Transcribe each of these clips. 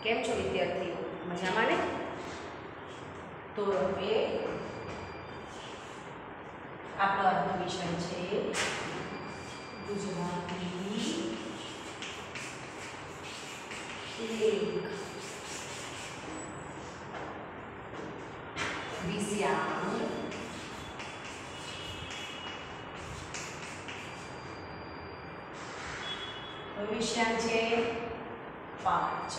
કેમ છો વિદ્યાર્થીઓ? મજામાં ને? તો હવે આપણો આજનો વિષય છે ગુજરાતી લેખ વિષયાંક વિષયાંક છે પાઠ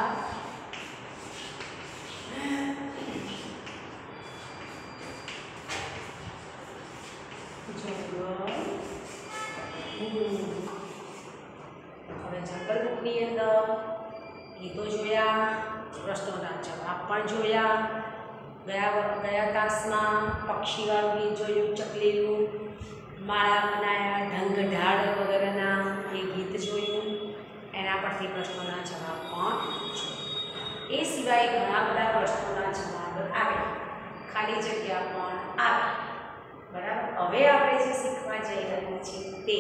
4 હવે જંગલ બુકની અંદર ગીતો જોયા, પ્રશ્નોના જવાબ પણ જોયા. ગયા તાસમાં પક્ષીવાળું ગીત જોયું, ચકલીનું, માળા બનાયા, ઢંગઢાળ વગેરેના એ ગીત જોયું. એના પરથી પ્રશ્નોના જવાબ પણ જોયા. એ સિવાય ઘણા બધા પ્રશ્નોના જવાબ આવે, ખાલી જગ્યા પણ આવે. બરાબર. હવે આપણે જે શીખવા જઈ રહ્યા છીએ તે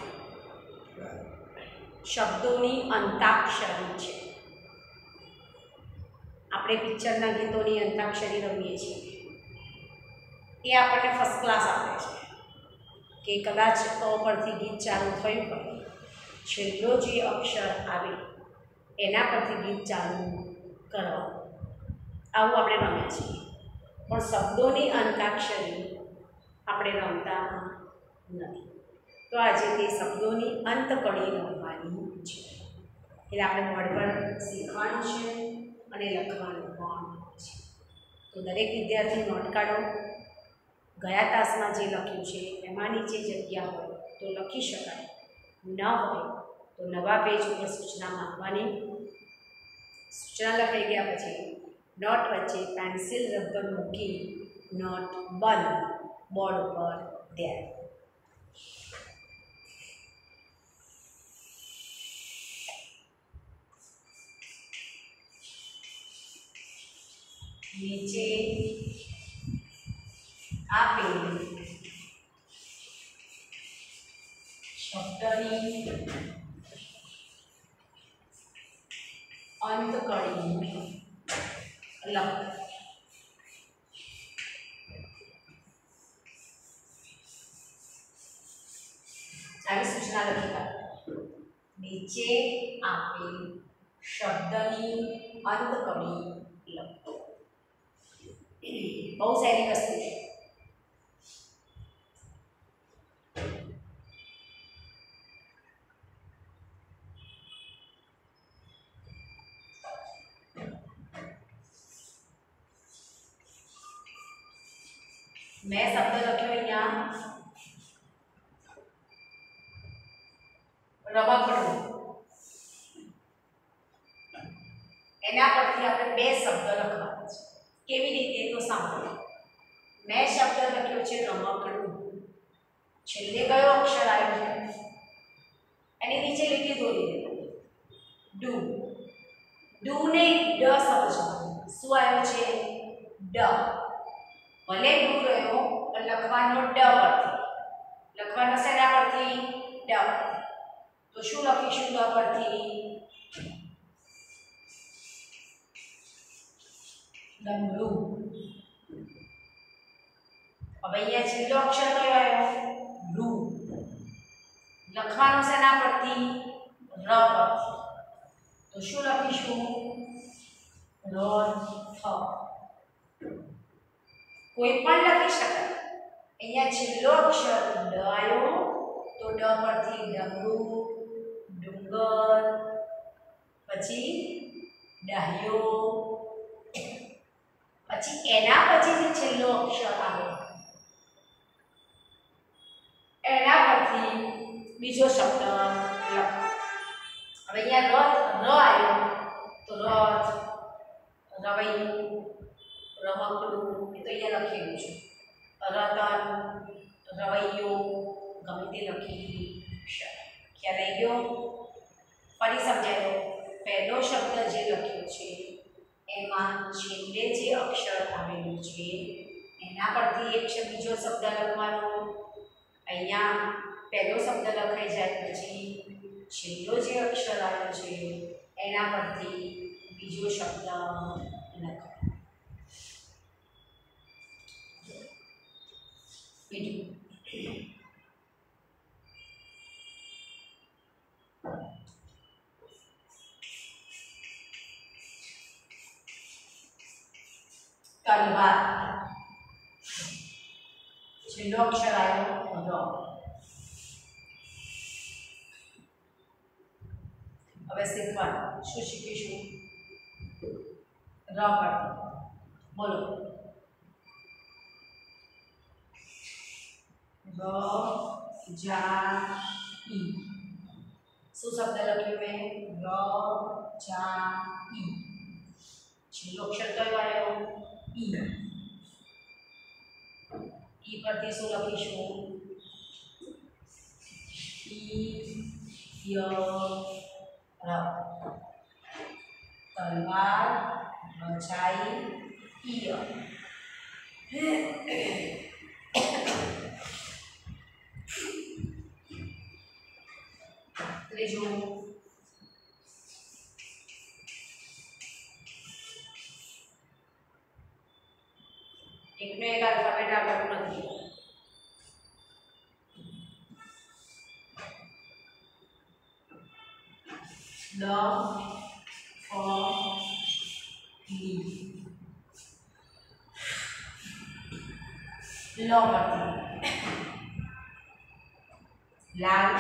શબ્દોની અંતાક્ષરી છે. આપણે પિક્ચરના ગીતોની અંતાક્ષરી રમીએ છીએ, એ આપણને ફર્સ્ટ ક્લાસ આપે છે કે કદાચ તો પરથી ગીત ચાલુ થયું હોય, છેલ્લો જે અક્ષર આવે એના પરથી ગીત ચાલુ કરવાનું. આવું આપણે રમ્યા છીએ. પણ શબ્દોની અંતાક્ષરી આપણે રમતા નથી. તો આજે તે શબ્દોની અંતકડી રમવાની છે. એટલે આપણે બોર્ડ પર શીખવાનું છે અને લખવાનું પણ છે. તો દરેક વિદ્યાર્થી નોટ કાઢો. ગયા તાસમાં જે લખ્યું છે એમાં નીચે જગ્યા હોય તો લખી શકાય, ન હોય તો નવા પેજ ઉપર સૂચના માંગવાની. સૂચના લખાઈ ગયા પછી નોટ વચ્ચે પેન્સિલ રબર મૂકી નોટ બંધ બોર્ડ ઉપર ધ્યાન. નીચે આપેલ શબ્દની અંતકડી લખો. આવી સૂચના લખી કાઢો. નીચે આપેલ શબ્દની અંતકડી લખો. બહુ સારી વસ્તુ છે. મેં શબ્દ લખ્યો અહીંયા રમકડું. એના પરથી આપણે બે શબ્દ લખવાના છે. કેવી રીતે? તો સાંભળો. મેં શબ્દ લખ્યો છે રમકડું. છેલ્લે કયો અક્ષર આવ્યો છે? એની નીચે લીટી દોરી દેવાની. ડુ. ડુ ને ડ સમજવાનું. શું આવ્યો છે? ડ. ભલે ડુ રહ્યો પણ લખવાનો ડ પરથી. લખવાનો શેના પરથી? ડ પરથી. તો શું લખીશું ડ પરથી? ડમરું. હવે અહીંયા છેલ્લો અક્ષર કયો આવ્યો? રૂ. લખવાનું શેના પરથી? ર પરથી. તો શું લખીશું? ર થ. કોઈ પણ લખી શકાય. અહીંયા છેલ્લો અક્ષર ડ આવ્યો તો ડ પરથી ડમરું, ડુંગર, પછી ડાહ્યો, પછી એના પછી જે છેલ્લો અક્ષર આવે એના પરથી બીજો શબ્દ લખો. હવે અહીંયા રથ, ર આવ્યો તો રથ, રવૈયું, રમકડું, એ તો અહીંયા લખેલું છે. રતન, રવૈયો, ગમે તે લખી શકાય. ખ્યાલ આવી ગયો? ફરી સમજાયો. પહેલો શબ્દ જે લખ્યો છે એમાં છેલ્લે જે અક્ષર આવેલું છે એના પરથી એક બીજો શબ્દ લખવાનો. અહીંયા પહેલો શબ્દ લખાઈ જાય પછી છેલ્લો જે અક્ષર આવ્યો છે એના પરથી બીજો શબ્દ લખો. બીજું તલવાર. છેલ્લો અક્ષર આવ્યો ર. હવે શીખવાનું શું શીખીશું? ર પરથી બોલો. રજાઈ. શું શબ્દ લખ્યો મેં? રજાઈ. છેલ્લો અક્ષર કયો આવ્યો? ઈ. ઈ પરથી શું લખીશું? ઈ ય ર. તલવાર, રજાઈ, ઈય. ત્રીજું એકનો એક આલ્ફાબેટ આવડતું નથી. ડ ફ લી. લ પરથી લાલ,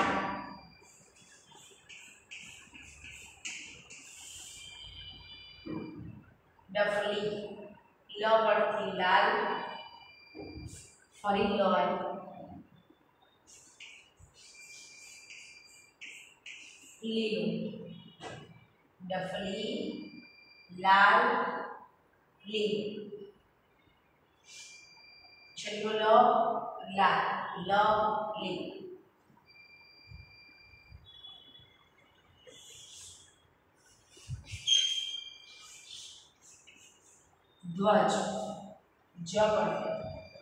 ડફલી. લ પરથી લાલ, ફરી લ આવ્યું. લીલું. ડફલી, લાલ, લીલું. છેલ્લું લ, લાલ, લ, લીલું. ધ્વજ. જ પરથી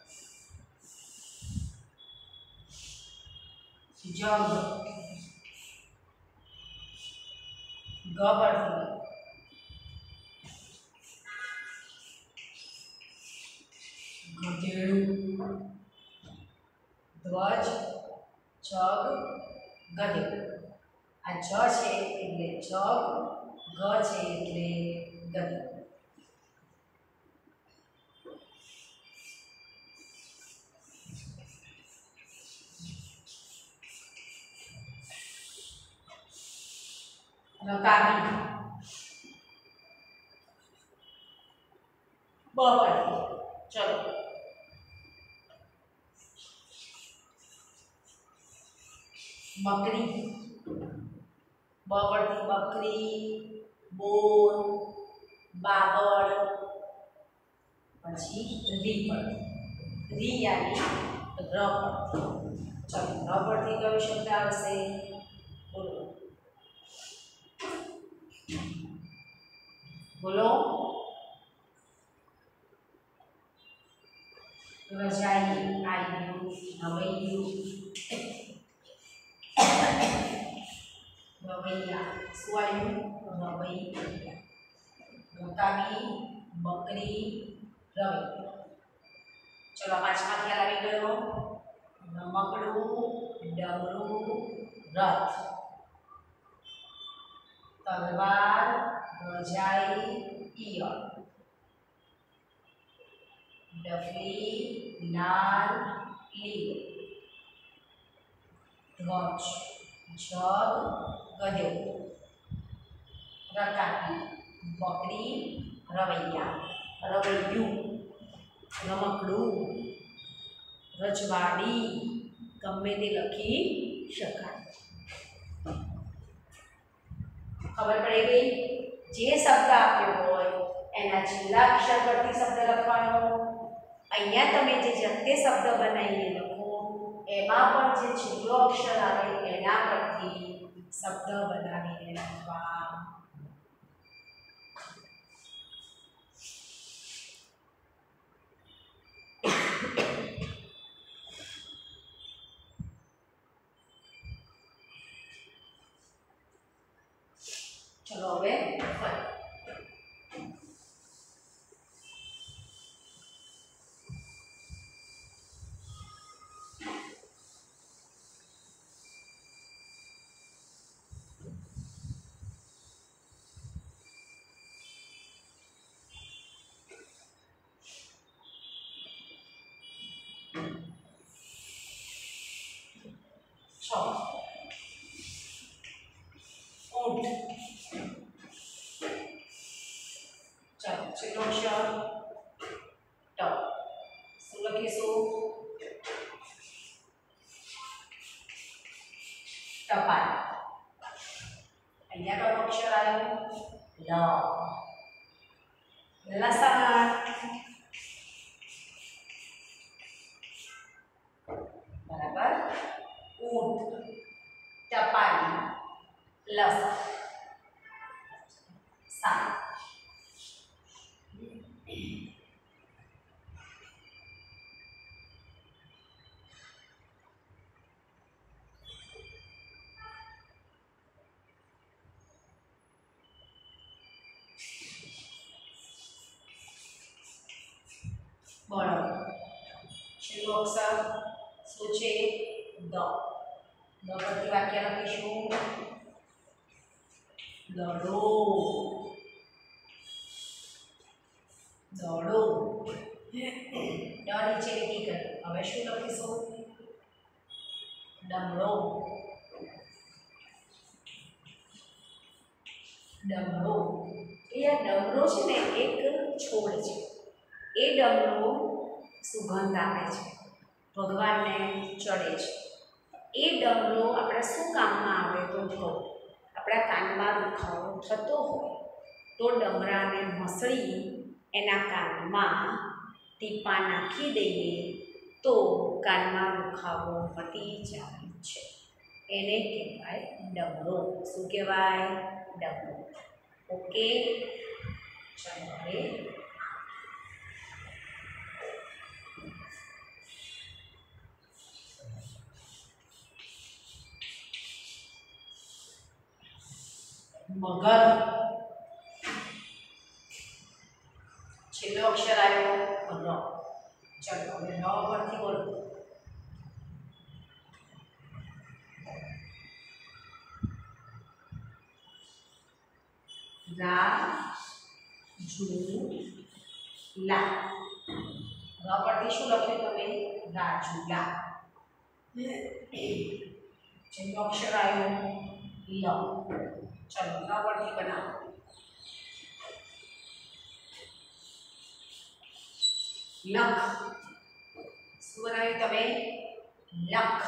જગ. ગ પરથી ગધેડું. ધ્વજ, જગ, ગધેડું. આ જ છે એટલે જગ, ગ છે એટલે ગધેડું. રકાબી. બ પરથી ચલો. બકરી. બ પરથી બકરી, બોર, બાબર. પછી રી પરથી રી આવી ર પરથી. ચલો ર પરથી કયો શબ્દ આવશે? બોલો બોલો. રજાઈ આવ્યું, રવૈયું. રવૈયા. શું આવ્યું? રવૈયા. રકાબી, બકરી, રવૈયા. ચલો પાંચમા ખ્યાલ આવી ગયો. રમકડું, ડમરું, રથ. તલવાર, રજાઈ, ઈયળ. ડફલી, લાલ, લીલું. ધ્વજ, જગ, ગધેડું. રકાબી, બકરી, રવૈયા. રવૈયું, રમકડું, રજવાડી. ગમે તે લખી શકાય. ખબર પડી ગઈ? જે શબ્દ આપ્યો હોય એના છેલ્લા અક્ષર પરથી શબ્દ લખવાનો. અહીંયા તમે જે જાતે શબ્દ બનાવીને લખો એમાં પણ જે છેલ્લો અક્ષર આવે એના પરથી શબ્દ બનાવીને લખવા. ચલો હવે ફરી છ ઊંટ ચાલો છેલ્લો અક્ષર ટ શું લખીશું ટપાલ અહીંયા કયો અક્ષર આવ્યો લ લસણ બરાબર ઊંટ ટપાલી લસણ સા બરાબર છેલ્લો અક્ષર શું છે દ દ પરથી વાક્ય લખીશું દડો દડો ડ નીચે લીટી કરી હવે શું લખીશું ડમરો ડમરો એ આ ડમરો છે ને એક છોડ છે એ ડમરો સુગંધ આપે છે ભગવાનને ચડે છે એ ડમરો આપણે શું કામમાં આવે તો કહું આપણા કાનમાં દુખાવો થતો હોય તો ડમરાને મસળી એના કાનમાં ટીપા નાખી દઈએ તો કાનમાં દુખાવો મટી જાય છે એને કહેવાય ડમરો શું કહેવાય ડમરો ઓકે ચાલો હવે મગર છેલ્લો અક્ષર આવ્યો ર ચલો હવે ર પરથી બોલો રાજુલા ર પરથી શું લખ્યું તમે રાજુલા છેલ્લો અક્ષર આવ્યો લ चलो न परથી बनाओ लख શું બનાવ્યું તમે લખ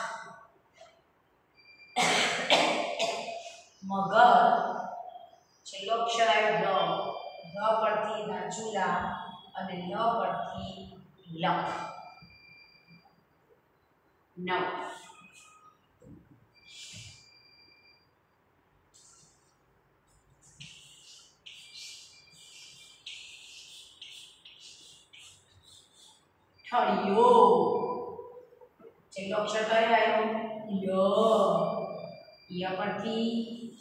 મગર છેલ્લો અક્ષર આવ્યો ર પરથી રાજુલા અને લ પરથી લખ નવ ઠળિયો છેલ્લો અક્ષર કયો આવ્યો ય પરથી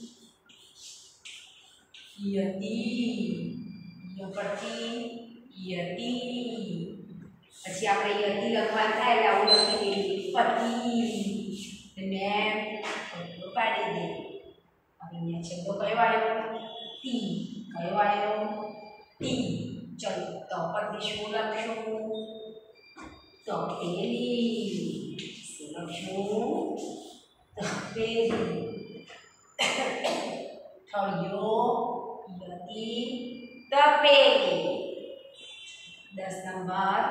યતી ય પરથી યતી પછી આપણે યતી લખવાનું થાય એટલે આવું લખી દઈએ પતિ ને પાડી દઈએ હવે અહીંયા છેલ્લો કયો આવ્યો તી કયો આવ્યો તી ચલો તો પરથી શું લખશું તપેલી શું લખશું તપેલી ઠળિયો યતી તપેલી 10 નંબર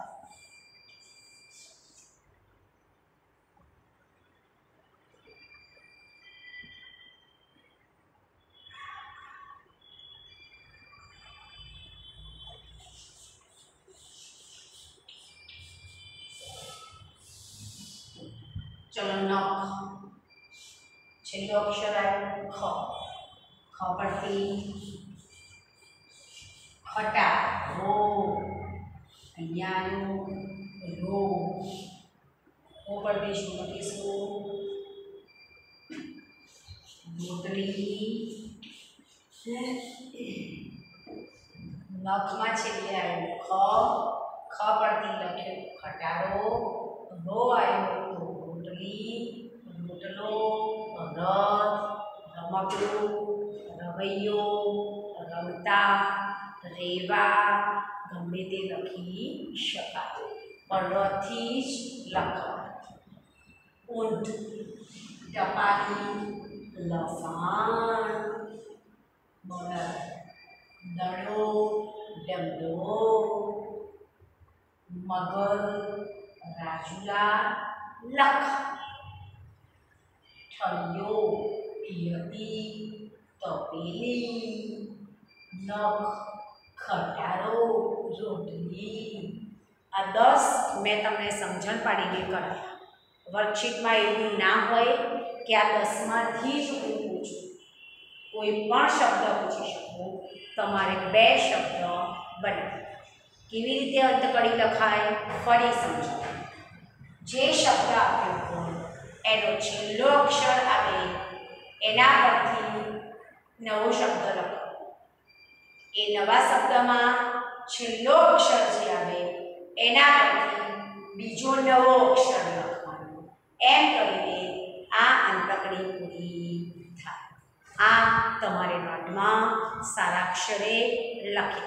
चलो नख छेल्लो अक्षर आयो ख ख परथी खटा रो अहींया आयो रो ओ परथी शुं लखीशुं रोटली नखमां छेल्ले आयो ख ख परथी लख्युं खटारो रो आयो तो रोटली रोटलो रथ रमकड़ું રવૈયો રમતા રેવા ગમે તે લખી શકાય પણ રથી જ લખવાનું ઊંટ ટપાલી, લસણ, બળદ, દડો, ડગલો, મગર, રાજુલા, લખ, ઠળિયો, પિયતી, તપેલી, નખ, ખટારો, રોટલી. આ 10 મેં તમને સમજણ પાડીને કરાવ્યા. વર્કશીટમાં એવું ના હોય કે આ 10માંથી જ હું પૂછું. કોઈ પણ શબ્દ પૂછી શકું, તમારે 2 શબ્દ બનાવો. કેવી રીતે અંતકડી લખાય ફરી સમજો. જે શબ્દ આપ્યો હોય એનો છેલ્લો અક્ષર આવે એના પરથી નવો શબ્દ લખો. એ નવા શબ્દમાં છેલ્લો અક્ષર જે આવે એના પરથી બીજો નવો અક્ષર લખવાનો. એમ કરીને આ અંતકડી પૂરી થાય. આ તમારે નોટમાં સારા અક્ષરે લખી.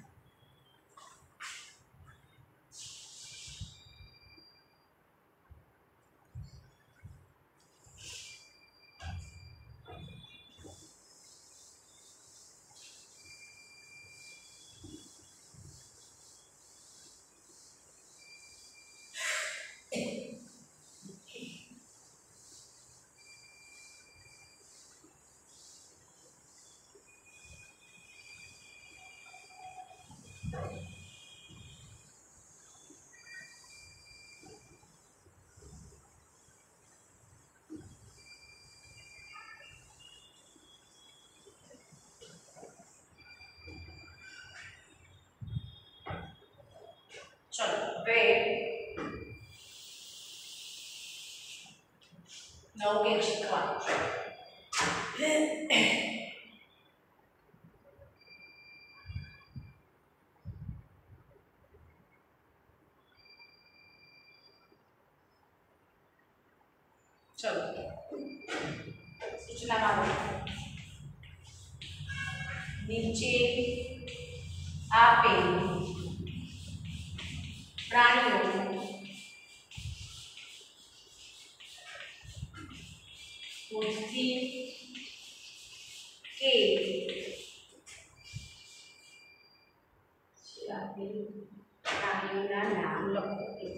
ચલો હવે નવું કંઈક શીખવાનું છે. ચલો સૂચનામાં નીચે આપેલ પ્રાણીઓ ઉઠતી કે પ્રાણીઓના નામ લખો.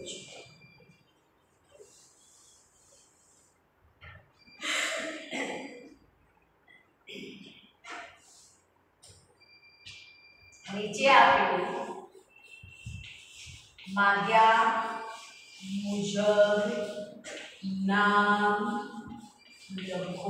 નીચે આપેલું માંગ્યા મુજબ નામ લખો.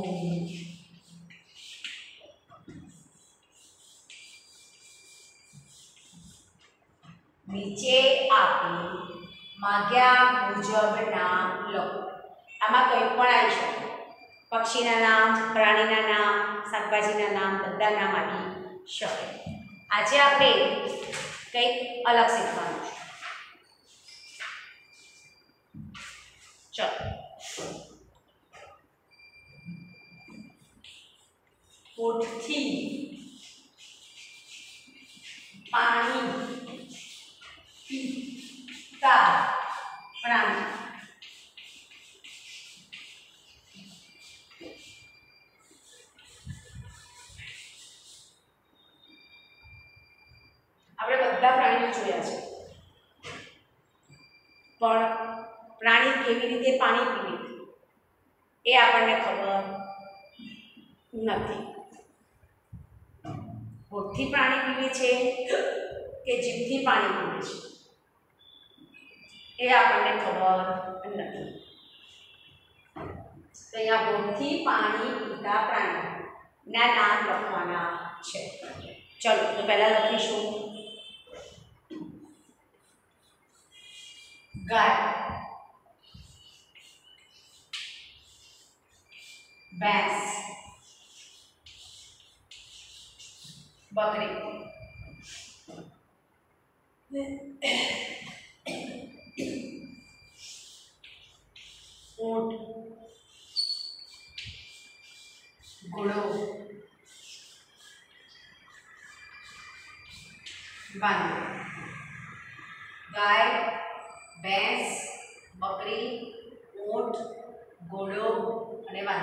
નીચે આપેલ માંગ્યા મુજબ નામ લખો. આમાં કંઈ પણ આવી શકે. પક્ષીના નામ, પ્રાણીના નામ, શાકભાજીના નામ, બધા નામ આવી શકે. આજે આપણે કંઈક અલગ શીખવાનું છે. ચલો હોઠથી પાણી પીતા પ્રાણી. આપણે બધા પ્રાણીઓ જોયા છે, પણ પ્રાણી કેવી રીતે પાણી પીવે એ આપણને ખબર નથી. હોઠથી પાણી પીવે છે કે જીભથી પાણી પીવે છે એ આપણને ખબર નથી. તો અહીંયા હોઠથી પાણી પીતા પ્રાણીના નામ લખવાના છે. ચલો તો પહેલા લખીશું ગાય, ભેંસ, બકરી, ઊંટ, ઘોડો, વાંદરો. ગાય, ભેંસ, બકરી, ઊંટ, ઘોડો અને વાંદરો.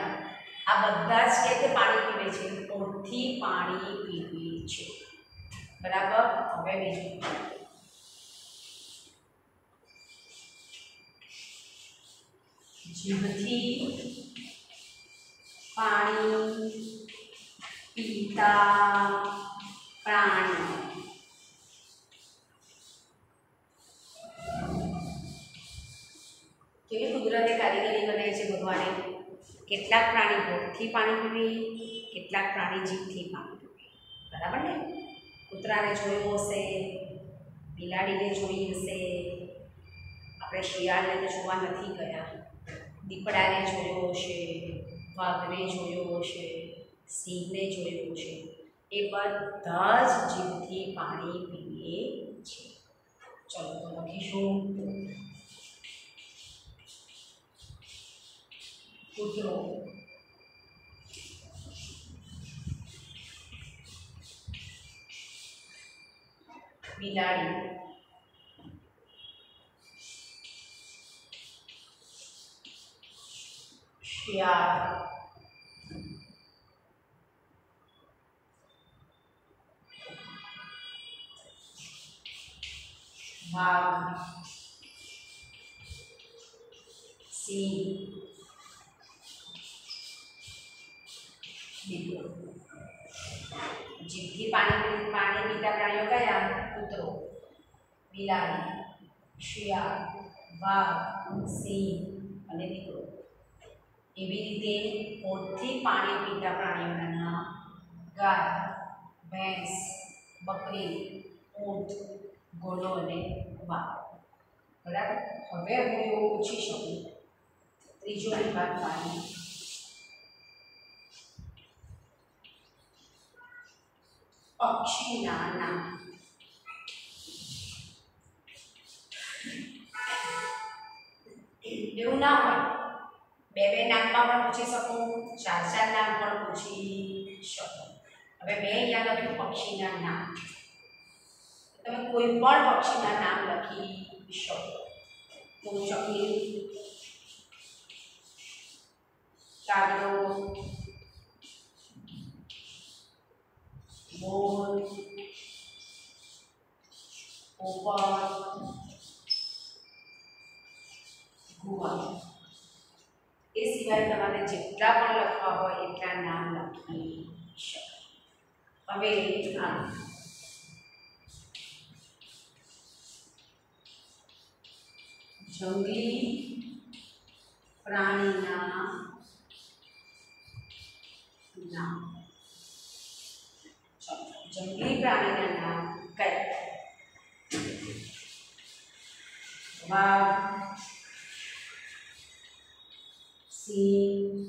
આ બધા જ કે પાણી પીવે છે, હોઠથી પાણી પીવે છે, બરાબર. હવે બીજું જીભથી પાણી પીતા પ્રાણી. કેવી કુદરતે કારીગરી બનાવી છે ભગવાને. કેટલાક પ્રાણી હોઠથી પાણી પીવે, કેટલાક પ્રાણી જીભથી પાણી પીવે, બરાબર ને. કૂતરાને જોયું હશે, બિલાડીને જોઈ હશે, આપણે શિયાળને તો જોવા નથી ગયા. દીપડાને જોયો હશે, વાઘને જોયો હશે, સિંહને જોયો હશે. એ બધા જ જીભથી પાણી પીવે છે. ચલો તો લખીશું કૂતરો, બિલાડી, શિયાળ, વાઘ, સિંહ, દીપડો. જીભથી પાણી પીતા પ્રાણીઓ કયા? કૂતરો, બિલાડી, શિયાળ, વાઘ, સિંહ અને દીપડો. એવી રીતે હોઠથી પાણી પીતા પ્રાણીઓના નામ ગાય, ભેંસ, બકરી, ઊંટ, ઘોડો અને વાઘ, બરાબર. હવે હું એવું પૂછી શકું, ત્રીજો વિભાગ પાણી, પક્ષીના નામ. એવું ના હોય, બે નામમાં પણ પૂછી શકું, ચાર નામ પણ પૂછી શકું. હવે મેં અહીંયા લખ્યું પક્ષીના નામ. તમે કોઈ પણ પક્ષીના નામ લખી શકો. તો ચકલી, કાગડો, મોર, પોપટ, ઘુવડ. એ સિવાય તમારે જેટલા પણ લખવા હોય એટલા નામ લખી શકો. હવે જંગલી પ્રાણીના નામ. જંગલી પ્રાણીના નામ કયા? વાઘ, સિંહ,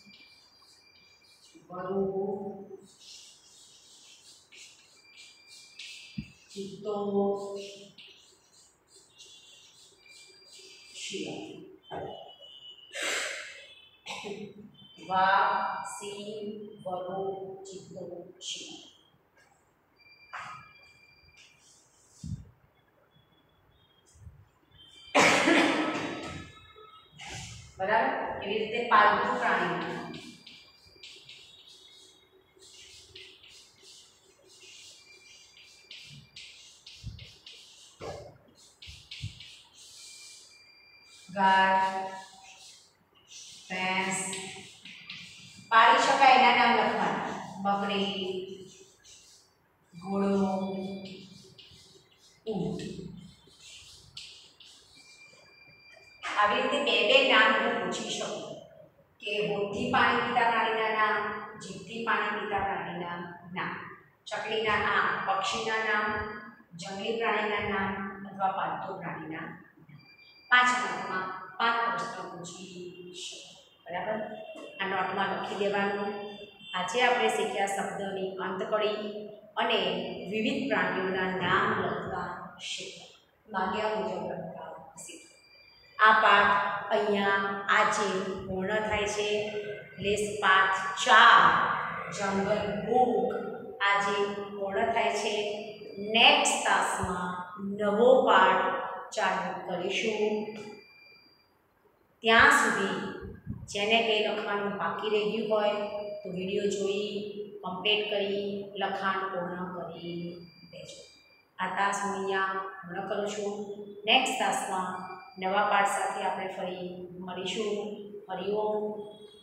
વરુ, ચિત્તો, શિયાળ. વાઘ, સિંહ, વરુ, ચિત્તો, શિયાળ. બરાબર. એવી રીતે પાલતુ પ્રાણી, ગાય, ભેંસ, પાળી શકાય એના નામ લખવાના. બકરી, ઘોડો, ઊંટ. આવી રીતે બે નામ હું પૂછી શકું કે હોઠથી પાણી પીતા પ્રાણીના નામ, જીભથી પાણી પીતા પ્રાણીના નામ, ચકલીના નામ, પક્ષીના નામ, જંગલી પ્રાણીના નામ અથવા પાલતુ પ્રાણીના નામ. 5 માર્કમાં 5 પ્રશ્નો પૂછી શકું, બરાબર. આ નોટમાં લખી દેવાનું. આજે આપણે શીખ્યા શબ્દોની અંતકડી અને વિવિધ પ્રાણીઓના નામ લખતા શીખ્યા, માગ્યા મુજબ લખતા શીખ્યા. આ પાઠ અહીંયા આજે પૂર્ણ થાય છે. લેસ પાઠ 4 જંગલ બુક આજે પૂર્ણ થાય છે. નેક્સ્ટ ક્લાસમાં નવો પાઠ ચાલુ કરીશું. ત્યાં સુધી જેને કંઈ લખવાનું બાકી રહી ગયું હોય તો વિડીયો જોઈ કમ્પ્લીટ કરી લખાણ પૂર્ણ કરી દેજો. આ તાસ હું અહીંયા પૂર્ણ કરું છું. નેક્સ્ટ તાસમાં નવા પાઠ સાથે આપણે ફરી મળીશું. હરિઓમ.